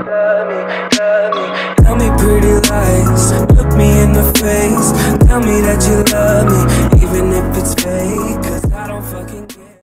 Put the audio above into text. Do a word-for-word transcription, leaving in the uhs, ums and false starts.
Tell me pretty lies, look me in the face. Tell me that you